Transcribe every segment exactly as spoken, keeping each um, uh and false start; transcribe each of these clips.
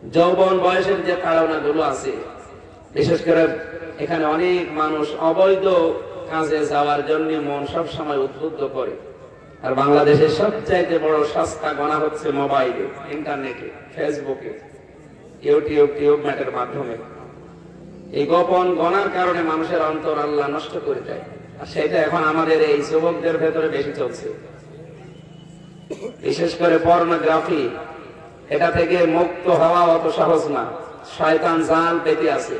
যৌবন বয়সের যে তাড়না গুলো আছে, বিশেষ করে এখানে অনেক মানুষ অবৈধ কাজে যাওয়ার জন্য মন সব সময় উদ্বুদ্ধ করে। আর বাংলাদেশের সবচাইতে বড় সস্তা গণা হচ্ছে মোবাইলে, ইন্টারনেটে, ফেসবুকে, ইউটিউব টিউবম্যাটের মাধ্যমে। এই গোপন গণার কারণে মানুষের অন্তর আল্লাহ নষ্ট করে দেয়। আর সেটা এখন আমাদের এই যুবকদের ভেতরে বেশি চলছে। বিশেষ করে পর্নোগ্রাফি, এটা থেকে মুক্ত হওয়া অত সহজ না। শয়তান জাল পেতে আছে।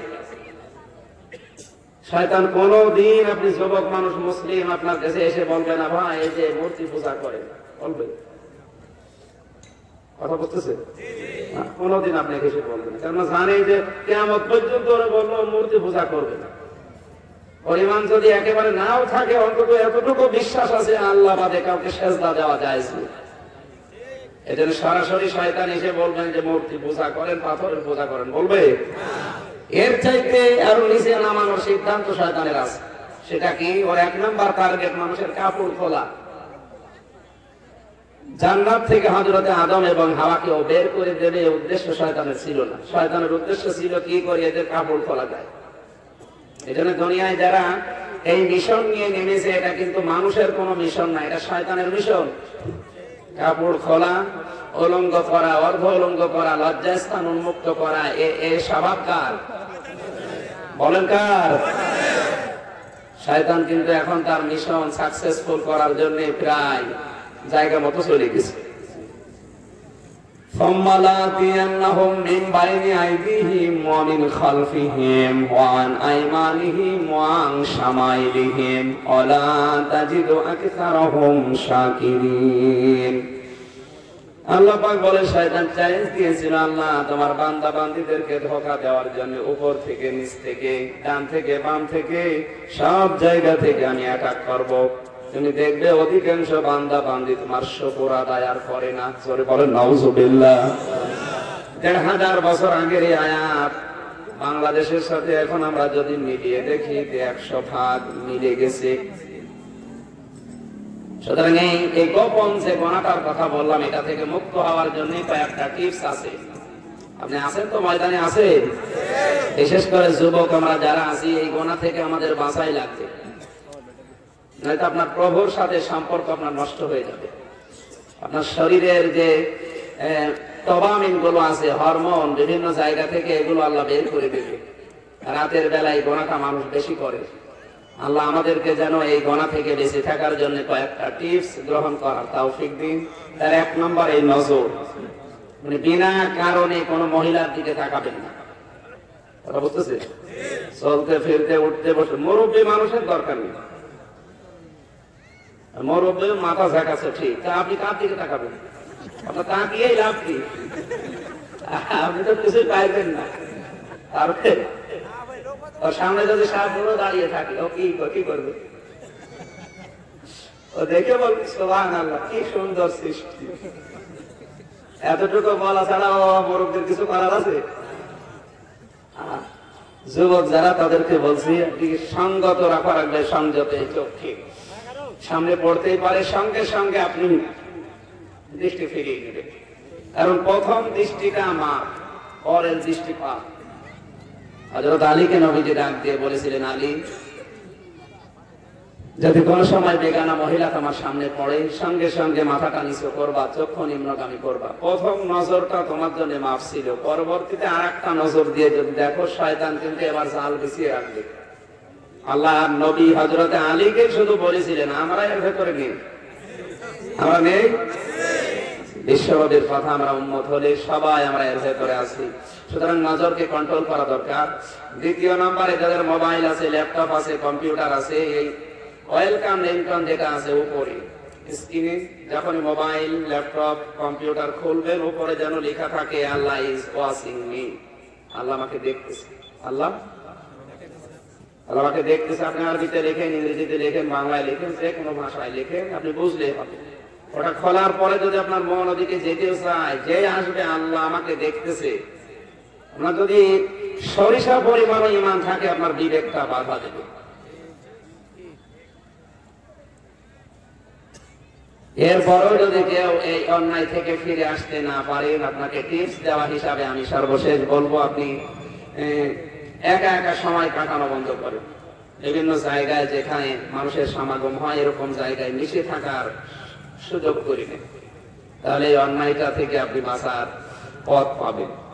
শয়তান কোনদিন, আপনি যুবক মানুষ মুসলিম, আপনার কাছে এসে বলবে না ভাই এই যে মূর্তি পূজা করে, বলবে? কথা বলতেছে? কোনদিন আপনাকে এসে বলবে না, কারণ জানে যে কিয়ামত পর্যন্ত ওরা বললো মূর্তি পূজা করবে না। পরিমাণ যদি একেবারে নাও থাকে, অন্তত এতটুকু বিশ্বাস আছে আল্লাহ বাদে কাউকে সেজদা দেওয়া যায়। এজন্য সরাসরি শয়তান এসে বলবেন যে মূর্তি পূজা করেন, পাথরের পূজা করেন, বলবে? এর চাইতে আরো নিচে নামানোর সিদ্ধান্ত শয়তানের আছে। সেটা কি? ওর এক নম্বর টার্গেট মানুষের কাপড় খোলা। জান্নাত থেকে হযরতে আদম এবং হাওয়াকে ও বের করে দেবে, এই উদ্দেশ্য শয়তানের ছিল না। শয়তানের উদ্দেশ্য ছিল কি করে এদের কাপড় খোলা যায়। এজন্য দুনিয়ায় যারা এই মিশন নিয়ে নেমেছে, এটা কিন্তু মানুষের কোনো মিশন না, এটা শয়তানের মিশন। কাপড় খোলা, উলঙ্গ করা, অর্ধ উলঙ্গ করা, লজ্জাস্থান উন্মুক্ত করা, এ স্বভাব কার? বলেন কার? শয়তান কিন্তু এখন তার মিশন সাকসেসফুল করার জন্য প্রায় জায়গা মতো চলে গেছে। فَمَّلَاتِيَنَّهُمْ مِنْ بَيْنِ أَيْدِيهِمْ وَمِنْ خَلْفِهِمْ وَعَنْ أَيْمَانِهِمْ وَعَنْ شَمَائِلِهِمْ وَلَا تَجِدُ أَكْثَرَهُمْ شَاكِرِينَ। আল্লাহ পাক বলে, শয়তান চ্যালেঞ্জ দিয়েছিল, আল্লাহ তোমার বান্দা বান্দীদেরকে ধোঁকা দেওয়ার জন্য উপর থেকে নিচ থেকে ডান থেকে বাম থেকে সব জায়গা থেকে আমি অ্যাটাক করব। তুমি দেখবে অধিকাংশ বান্দা বান্দি তোমার শুকর আদায় আর করে না। জোরে বলেন নাউজুবিল্লাহ। দেড় হাজার বছর আগের এই আয়াত বাংলাদেশের সাথে এখন আমরা যদি মিলিয়ে দেখি, একশো ভাগ মিলে গেছে। সুতরাং এই গোপন যে গোনাটার কথা বললাম, এটা থেকে মুক্ত হওয়ার জন্য কয়েকটা টিপস আছে। আপনি আছেন তো, ময়দানে আছেন? বিশেষ করে যুবক আমরা যারা আছি, এই গোনা থেকে আমাদের বাঁচাই লাগবে, নয়তো আপনার প্রভুর সাথে সম্পর্ক আপনার নষ্ট হয়ে যাবে। আপনার শরীরের যে ডোপামিন গুলো আছে, হরমোন, বিভিন্ন জায়গা থেকে এগুলো আল্লাহ বের করে দেবে। রাতের বেলায় গোনাটা মানুষ বেশি করে। আল্লাহ আমাদেরকে যেন এই গোনা থেকে বেঁচে থাকার জন্য কয়েকটা টিপস গ্রহণ করার তৌফিক দিন। তার এক নম্বর এই নজর, মানে বিনা কারণে কোন মহিলার দিকে তাকাবেন না। কথা বুঝতেছে? চলতে ফিরতে উঠতে বসে মুরব্বী মানুষের দরকার নেই। মুরব্বী মাথা ঝাঁকাচ্ছে ঠিক, তা আপনি কার দিকে তাকাবেন? আপনার তাকিয়েই লাভ কি? আপনি তো কিছুই পাইবেন না। তারপরে ওর সামনে যদি সাপগুলো দাঁড়িয়ে থাকে, ও কি কি করবে? ও দেখে বলবে সুবহানাল্লাহ, কি সুন্দর সৃষ্টি। এতটুকু বলা ছাড়া ও মুরব্বীর কিছু করার আছে? যুবক যারা, তাদেরকে বলছি সঙ্গত রাখা রাখবে, সংযত এই চোখে সামনে পড়তেই পারে, সঙ্গে সঙ্গে আপনি দৃষ্টি ফিরিয়ে নেবেন। কারণ প্রথম দৃষ্টিটা আমার, পরের দৃষ্টি পাপ। হযরত আলীকে নবীজি ডাক দিয়ে বলেছিলেন, আলী, যদি কোন সময় বেগানা মহিলা তোমার সামনে পড়ে, সঙ্গে সঙ্গে মাথাটা নিচু করবা, চক্ষু নিম্নগামী করবা। প্রথম নজরটা তোমার জন্য মাফ ছিল, পরবর্তীতে আর একটা নজর দিয়ে যদি দেখো, শয়তান কিন্তু এবার জাল বিছিয়ে রাখবে। আল্লাহ নবী হযরতে আলীকে শুধু বলেছিলেন, আমরা এর ভেতরে নেই। আমরা নেই? বিশ্বনবীর কথা আমরা উম্মত হলে সবাই আমরা এর ভেতরে আছি। সুতরাং নজরকে কন্ট্রোল করা দরকার। দ্বিতীয় নম্বরে যাদের মোবাইল আছে, ল্যাপটপ আছে, কম্পিউটার আছে, এই ওয়েলকাম লিংটন যেটা আছে উপরে স্ক্রিনে, যখন মোবাইল ল্যাপটপ কম্পিউটার খুলবেন, উপরে যেন লেখা থাকে Allah is watching me, Allah আমাকে দেখতেছে। আল্লাহ আল্লাহ আমাকে দেখতেছে। আপনি আরবিতে লেখেন, ইংরেজিতে লেখেন, বাংলায় লেখেন, যে কোনো ভাষায় লেখেন, আপনি বুঝলে হবে। ওটা খোলার পরে যদি আপনার মন ওদিকে যেতেও চায়, যে আসবে আল্লাহ আমাকে দেখতেছে, আপনার যদি সরিষা পরিমাণ ঈমান থাকে, আপনার বিবেকটা বাধা দেবে। এরপরও যদি কেউ এই অন্যায় থেকে ফিরে আসতে না পারেন, আপনাকে টিপস দেওয়া হিসাবে আমি সর্বশেষ বলবো, আপনি একা একা সময় কাটানো বন্ধ করেন। বিভিন্ন জায়গায় যেখানে মানুষের সমাগম হয় এরকম জায়গায় মিশে থাকার সুযোগ করে নেন, তাহলে এই অন্যায়টা থেকে আপনি বাঁচার পথ পাবেন।